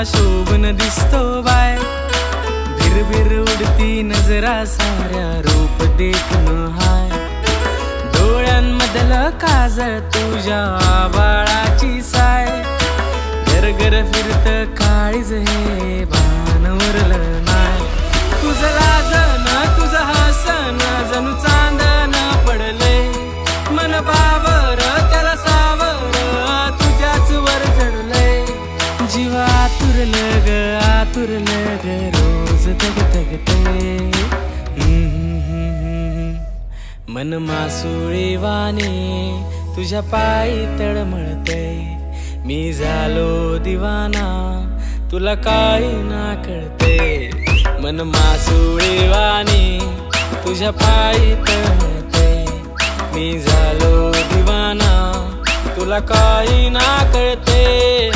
शोभन दिसतो बाय, भिरभिर उडती नजरा साऱ्या रूप देखण हाय, डोळ्यांमधलं काजळ तुझ्या आबाळाची साय, गरगर फिरत काळीज हे भान उरलं नाय, तुझं लाजन तुझं हसन जणू चांदन पडले, मन बावर त्याला सावर तुझ्याच वर चढलंय, जीव आतुरलं ग रोज तगतगते, मन मासुळी वाणी तुझ्या पायी तळमळतय, मी झालो दिवाना तुला काही ना कळते, मन मासुळी वाणी तुझ्या पायी तळमळतय, मी झालो दिवाना तुला काही ना कळते।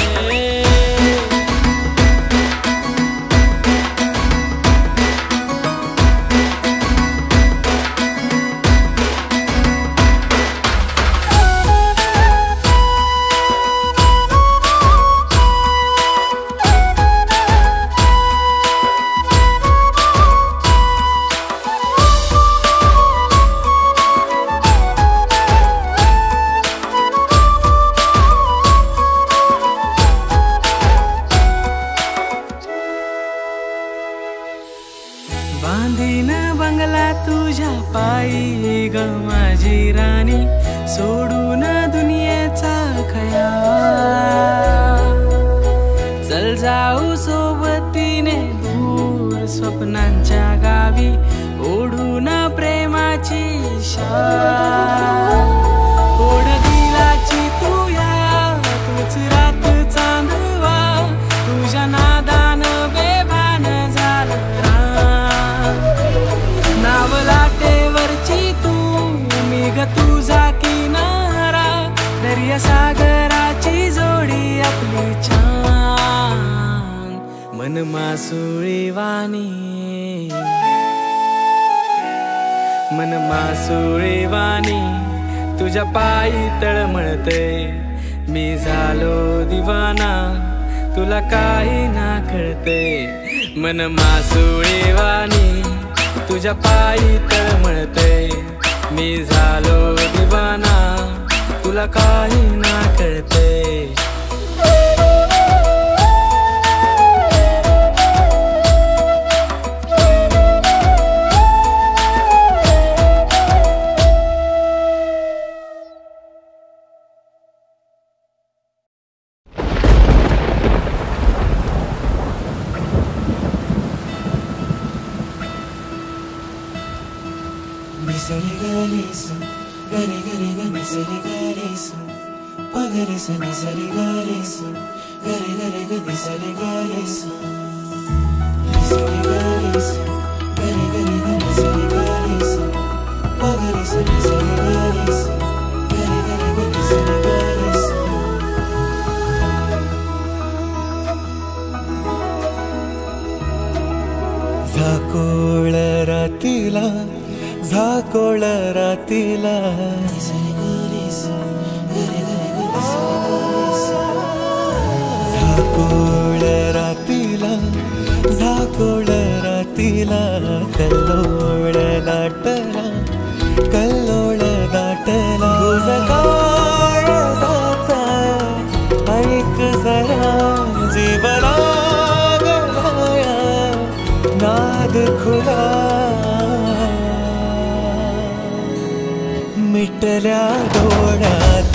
बांधीन बंगला तुझ्या पायी ग माझी राणी, सोडून दुनियेचा खयाल, चल जाऊ सोबतीने दूर स्वप्नांच्या गावी, ओढून प्रेमाची शाल, ओढ दिलाची तुया तूच रात चांदवा, तुझ्या नादान बेभान झालं नाव लाटेवरची तू, मी ग तुझा किनारा, दर्या सागराची जोडी आपली छान, मन मासुळी वाणी, मन मासुळी वाणी तुझ्या पायी तळमळते, मी झालो दिवाना तुला काही ना कळते, मन मासुळी वाणी तुझ्या पायी तळमळते, मी झालो दिवाना तुला काही ना कळते। Misari garesu, gare gare ga misari garesu, pagare sa misari garesu, gare gare ga misari garesu, misari garesu, gare gare ga misari garesu, pagare sa misari garesu, gare gare ga misari garesu, झाकोळ रातीला झाकोळ रातीला, झाकोळ रातीला झाकोळ रातीला, कल्लोळ दाटला कल्लोळ दाटला, तुझा काळजाचा ऐक जरा जीवना गया नाद खुला, मिटल्या डोळ्यात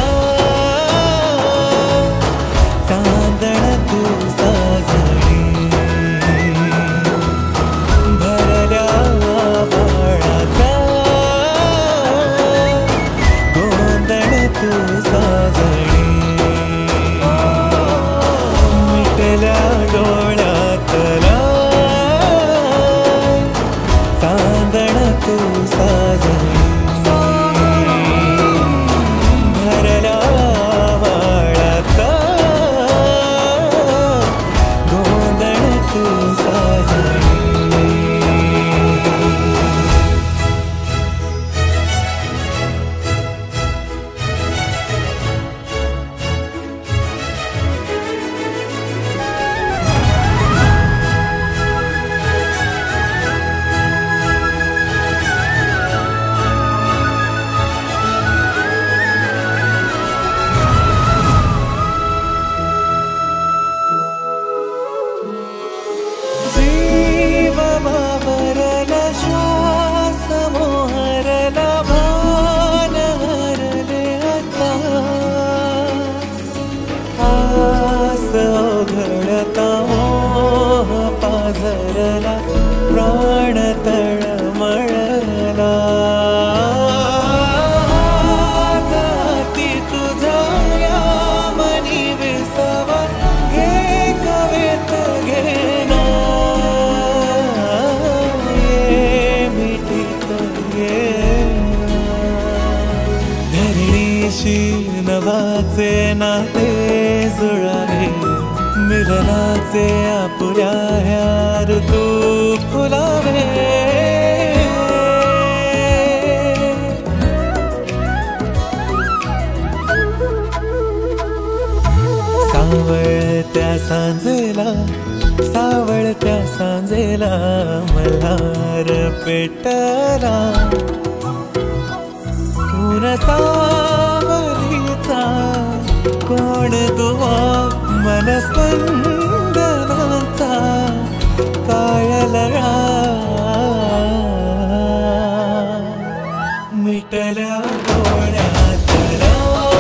चांदण तू साजणी, भरल्या बाळाचा गोंधळ तू साजणी, मिटल्या डोळ्यात चांदण तू साजणी, नाते जुळावे मिलनाचे आपुल्या ह्या ऋतू फुलावे सावळत्या सांजेला सावळत्या सांजेला मल्हार पेटला ऊन सावलीचा कोण दुवा मनस्पंदनाचा कायलळा मिटल्या डोळ्यातला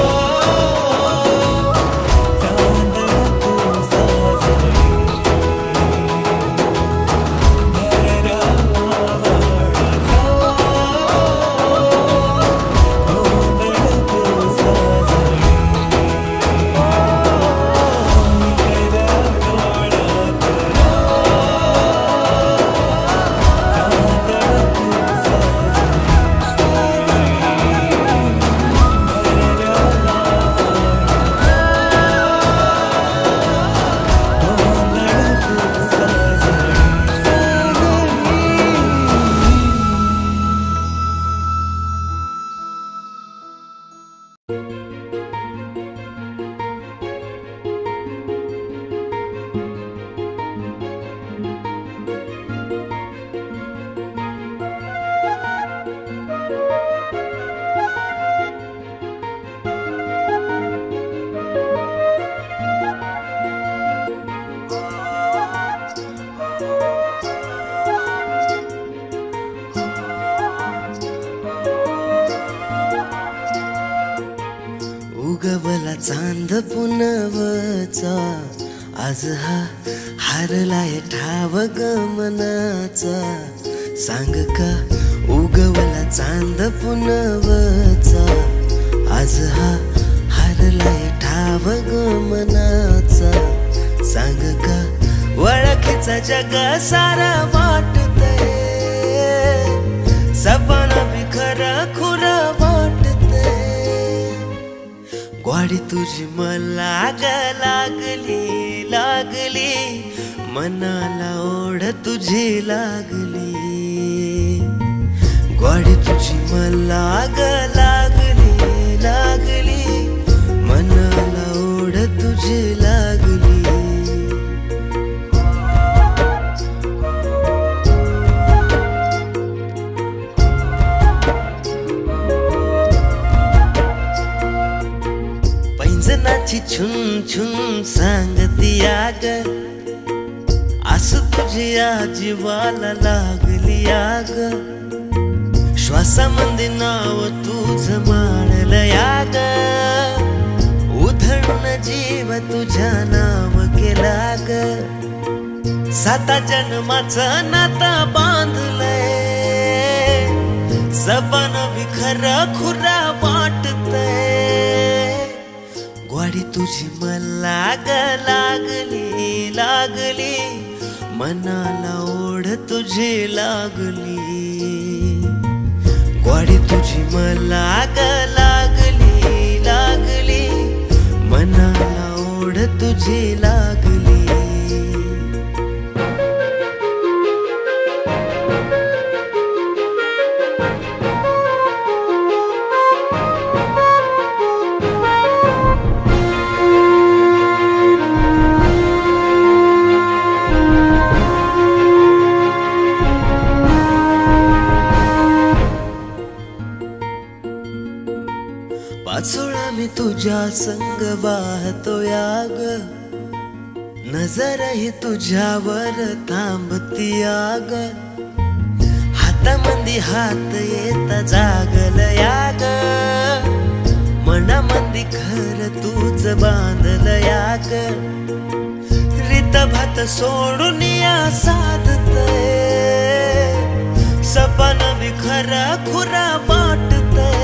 उगवला चांद पुनवचा आज हा हारलाय ठाव गमनाचा सांग का उगवला चांद पुनवचा आज हा हारलाय ठाव गमनाचा सांग का वळखीचा जग सारा वाटतंय सपना बिखर खुर वाटतंय ग्वाडी तुझी मला लागली लागली मनाला ओढ तुझी लागली ग्वाडी तुझी मला लागली लागली मनाला ओढ तुझी लागली पैंजनाची छुन छुन सांगती आग असं तुझ्या जीवाला लागली आग श्वासामध्ये नाव तुझं माळलं याग उधळून जीव तुझ्या नाव केला ग साता जन्माचं नाता बांधलंय सपन बिखर खुरा वाटतंय ग्वाडी तुझी मला लागली लागली मनाला ओढ तुझी लागली ग्वाडी तुझी मला लागली लागली मनाला ओढ तुझी लागली पाचोळा मी तुझ्या संग वाहतो याग नजर ही तुझ्यावर थांबती आग हातामंदी हात येत जागल याग मनामंदी घर तुझ बांधल याग रीत भात सोडून या साधतय सपन बिखर खुरा वाटतय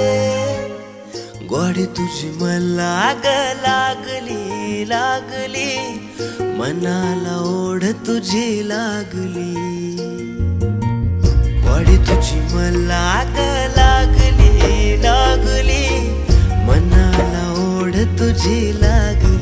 ग्वाडी तुझी मला लागली लागली मनाला ओढ तुझी लागली ग्वाडी तुझी मला लागली लागली मनाला ओढ तुझी तुझी लागली.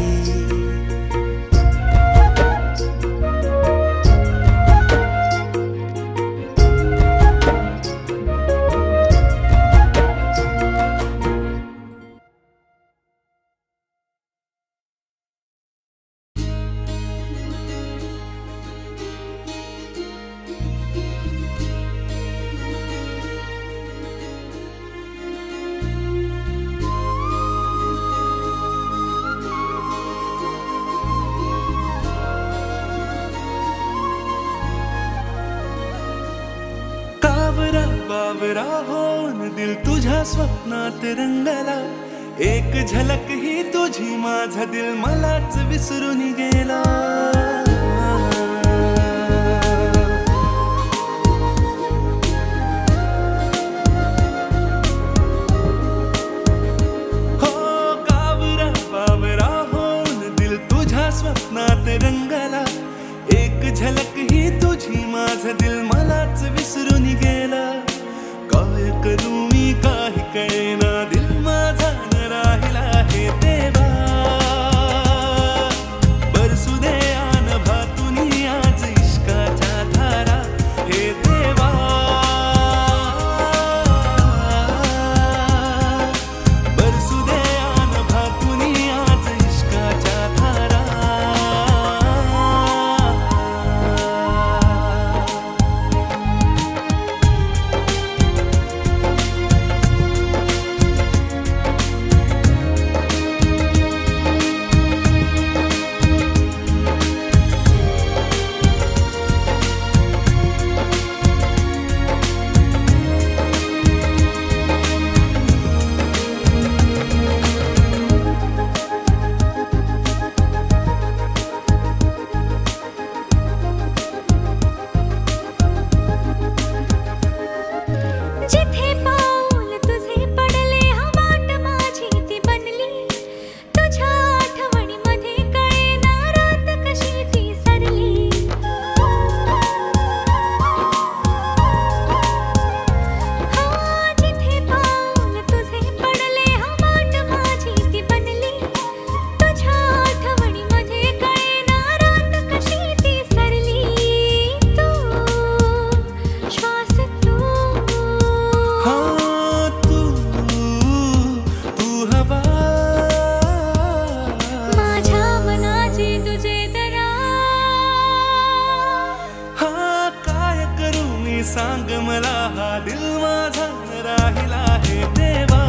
बावरा होऊन दिल तुझ्या स्वप्नात रंगला. एक झलक ही तुझी माझा दिल मलाच विसरून गेला. हो कावरा बावरा होऊन दिल तुझ्या स्वप्नात रंगला. एक झलक ही तुझी माझा दिल मलाच विसरून गेला. काय करू मी काही कळेना दिल माझा न राहिला हे देवा. बरसू दे अनभातूनी आज इश्काच्या धारा हे देवा. बरसू दे अनभातूनी आज इश्काच्या धारा. सांग मला हा दिल माझा राहिला हे देवा.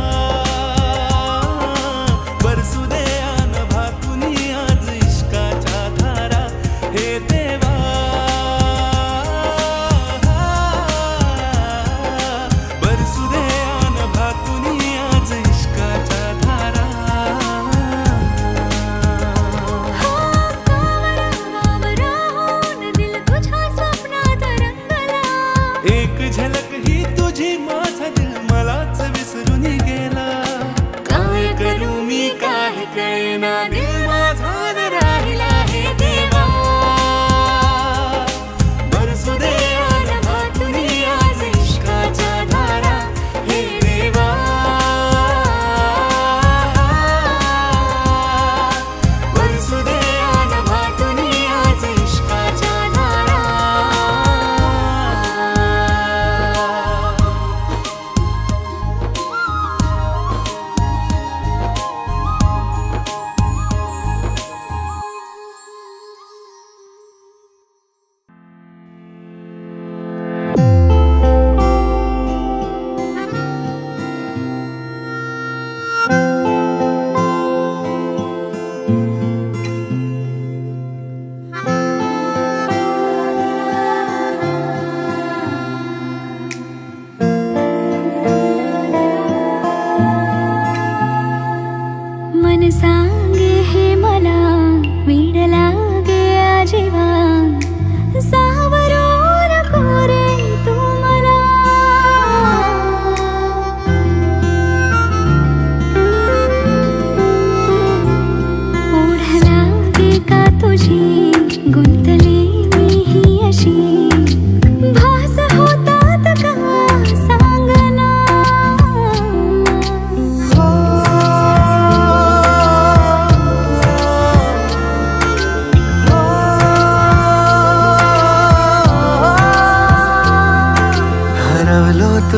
बरसू दे अनभातूनी आज इश्काच्या धारा हे देवा. बरसू दे अनभातूनी आज इश्काच्या धारा. एक झलक ही तुझी माझा दिल मलाच विसरून गेला. काय करू मी काय कळेना दिल माझा न राहिला हे देवा. बरसू दे अनभातूनी आज इश्काच्या धारा हे देवा. बरसू दे अनभातूनी आज इश्काच्या धारा.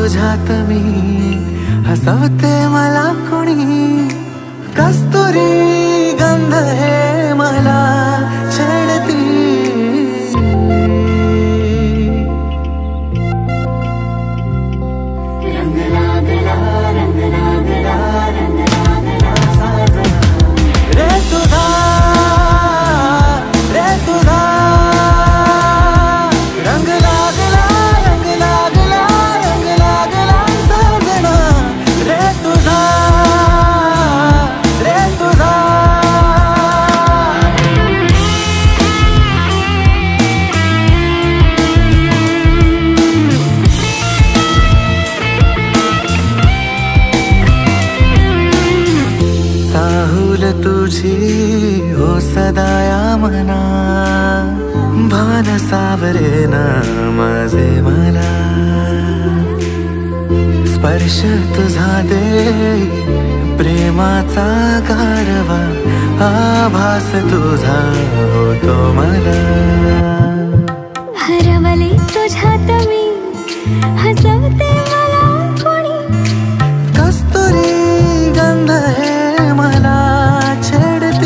तुझ्यात मी हसवते मला कोणी कस्तुरी गंध हे मला छेडती रंग लागला रंग लागला रंग लागला साजना रे तुझा रंग लागला रंग लागला रंग लागला साजना रे तुझा चाहूल तुझी हो सदाया मना भान सावरे ना माझे मला स्पर्श तुझा दे प्रेमाचा गारवा आभास तुझा होतो मला हरवले तुझ्यात मी हसवते मला कोणी कस्तुरी गंध हे मला छेडती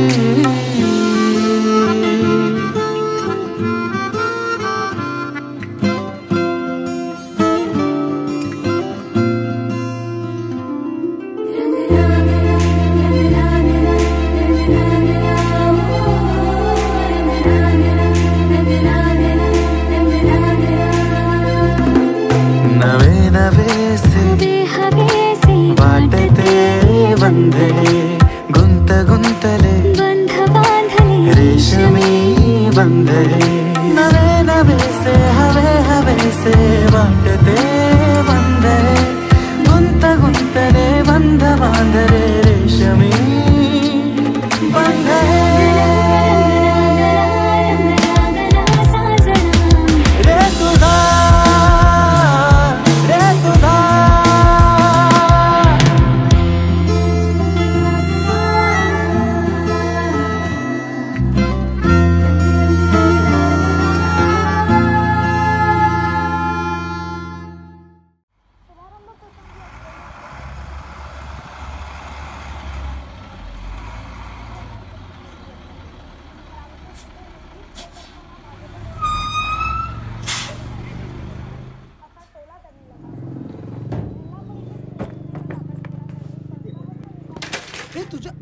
नवे नवे से वाटते बंधे गुंत गुंतले बंध बांधले रेशमी बंधे नवे नवे से हवे से वाटते बंधे गुंत गुंतले बंध बांधले रेशमी बंधे तुझ्या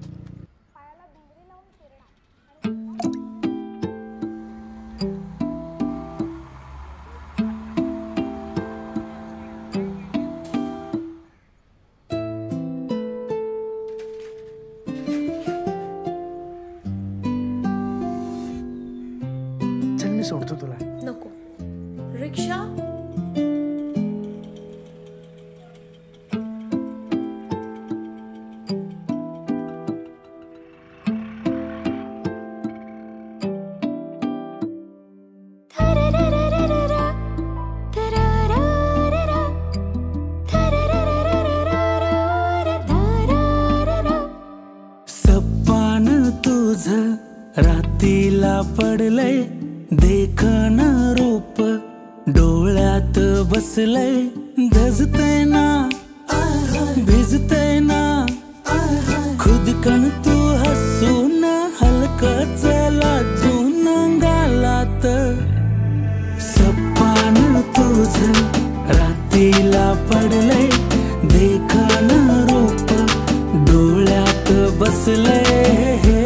चल मी सोडतो तुला नको रिक्षा रातीला पडलंय देखण रूप डोळ्यात बसलंय धजतय ना भिजतय ना खुदकन तू हसून हलकच लाजून गालात सप्पान तुझ रातीला पडलंय देखण रूप डोळ्यात बसलंय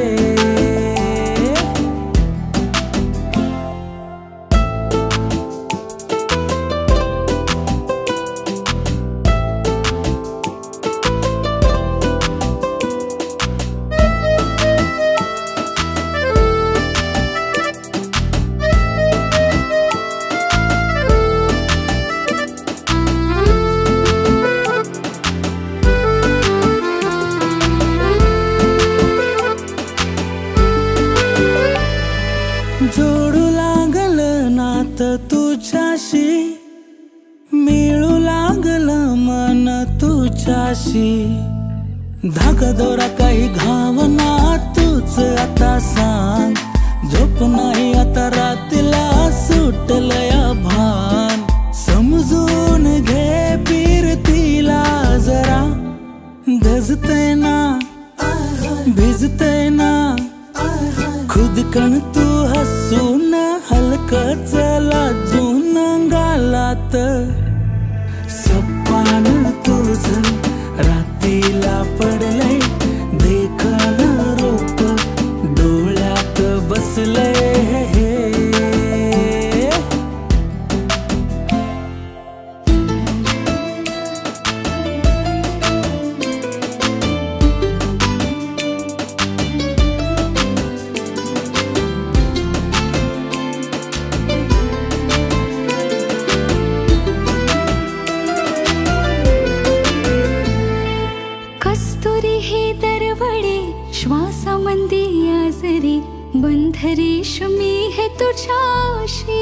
जोडू लागलं नात तुझ्याशी मिळू लागलं मन तुझ्याशी धाकदोरा काही घावना तूच आता सांग झोप नाही आता रातीला सुटलया भान समजून घे खुदकन तू हसून हलकं लाजून गालात सपान तुझं रातीला पडलंय देखन रूप डोळ्यात बसलंय रेशमी है तुझ्याशी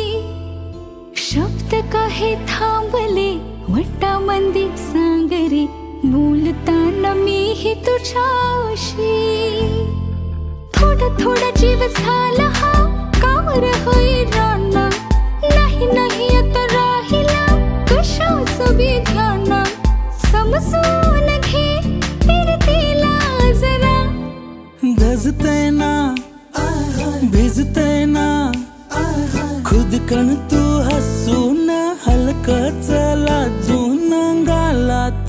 शब्द काहे थांबले वट्टामंदी सांग रे बोलताना मी ही तुझ्याशी थोडा थोडा जीव झाला हा कावर होई राना नाही नाही आता राहिला कशाचं बी ध्यान समजून घे फिरतीला जरा धजतय ना भिजतय ना खुदकन तू हसून हलकं लाजून गालात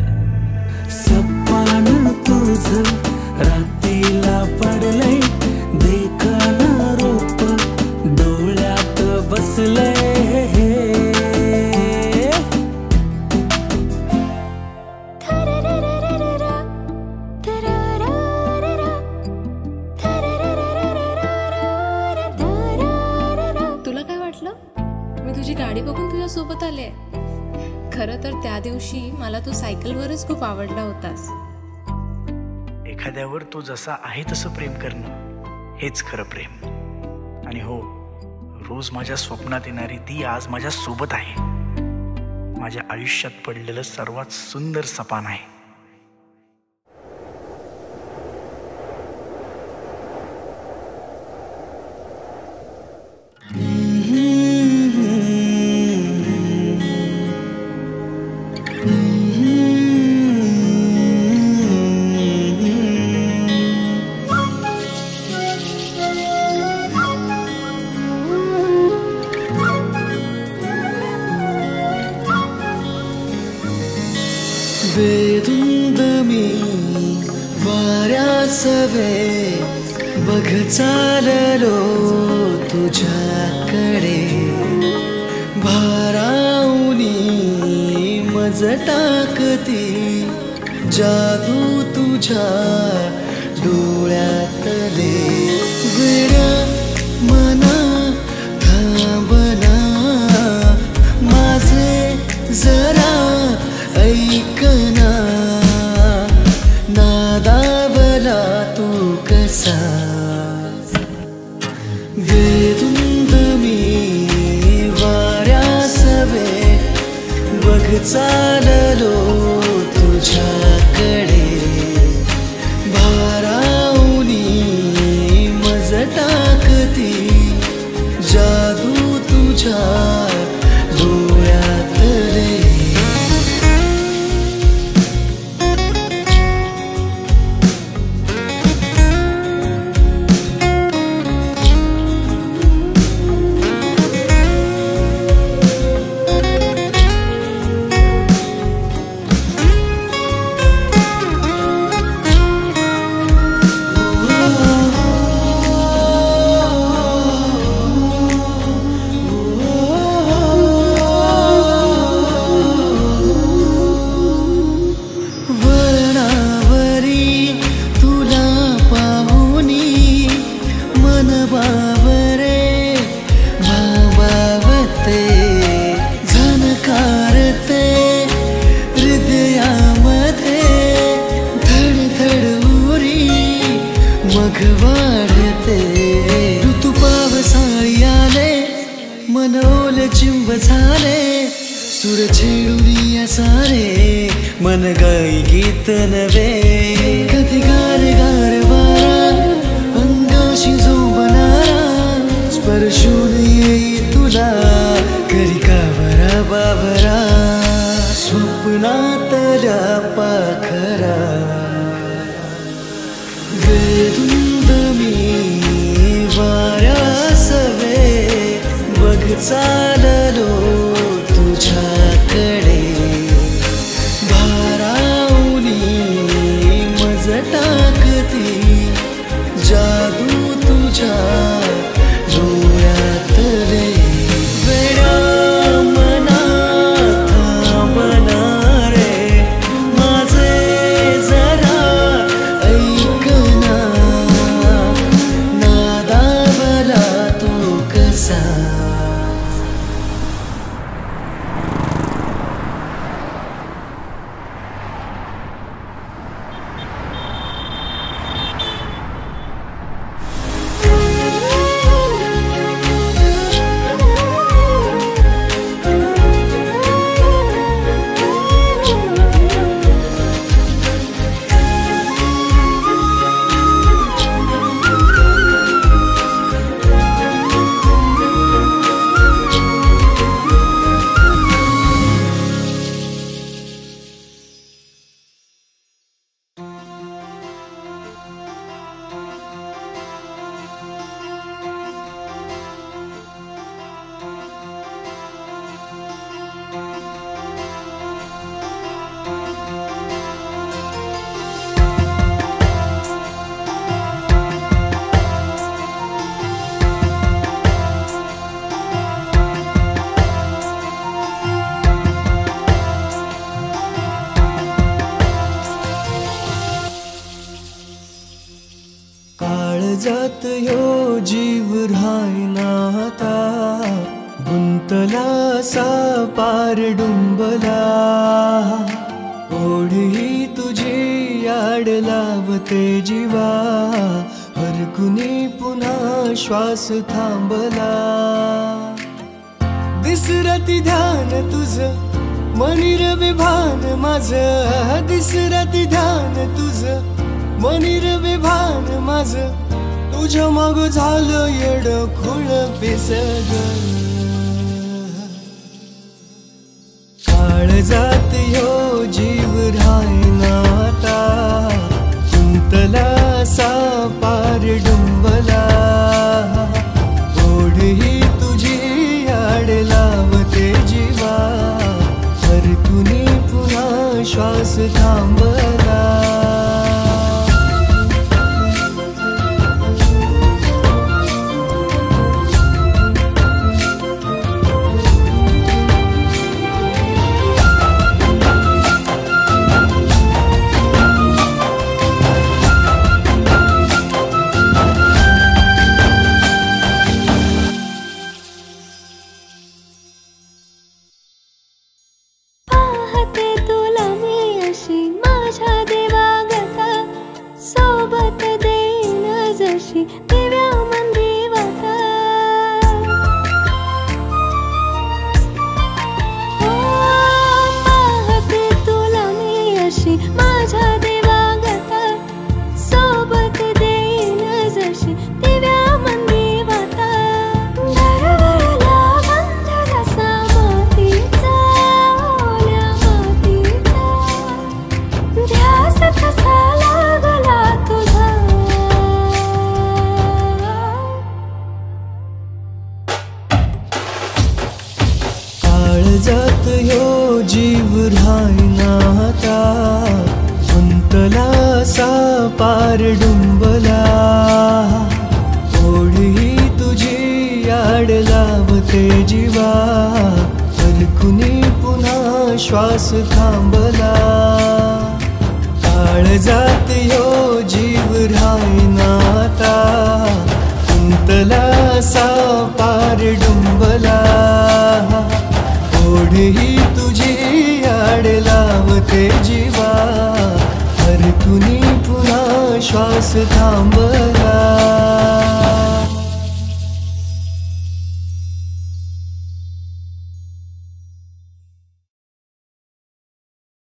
सपान तुझं रातीला पडलंय देखन रूप डोळ्यात बसलंय गाडी बघून तुझ्या सोबत आले. खरं तर त्या दिवशी मला तू सायकलवरच खूप आवडला होतास. एखाद्यावर तू जसा आहे तसं प्रेम करणं हेच खरं प्रेम. आणि हो, रोज माझ्या स्वप्नात येणारी ती आज माझ्या सोबत आहे. माझ्या आयुष्यात पडलेलं सर्वात सुंदर सपान आहे. बेधुंद मी वाऱ्यासवे बघ चाललो तुझ्याकडे भारावनी मज टाकती जादू तुझ्या डोळ्यातले वेड्या मना थांबना माझे जरा ऐकना नादावला तू कसा बेधुंद मी वाऱ्यासवे बघ चाललो तुझ्याकडे भारावनी मज टाकती जादू तुझ्या डोळ्यातले ऋतू पावसाळी आले मनोल चिंब झाले सुर छेडुरी सारे मन गाई गीत नवे कधी गार गार वारा अंगाशी झोंबणारा स्पर्शून येई तुला करी कावरा बाबरा स्वप्नातल्या पाखरा बेधुंद मी चाललो तुझ्याकडे भारावली मज टाकती जादू तुझ्या डोळ्यात रे वेड्या मनात थांबना रे माझे जरा ऐकना नादावला तू कसा काळजात यो जीव राहिना आता गुंतला सा पार डुंबला ओढी तुझी याड लावते जीवा हरकुनी पुन्हा श्वास थांबला दिसरती ध्यान तुझ मनीर विभान माझ दिसरती ध्यान तुझ मनीर विभान माझ तुझ्या माग झालं येड खुळ पिसग काळजात यो जीव राहिना आता गुंतला सा पार डुंबला ओढही तुझी याड लावते जीवा हरकुनी पुन्हा श्वास थांबला काळजात यो जीव राहिना आता गुंतला सा पार डुंबला ओढी तुझी याड लावते जीवा हरकुनी पुन्हा श्वास थांबला काळजात यो जीव राहिना आता गुंतला सा पार डुंबला ओढही तुझी याड लावते जीवा हरकुनी पुन्हा श्वास थांबला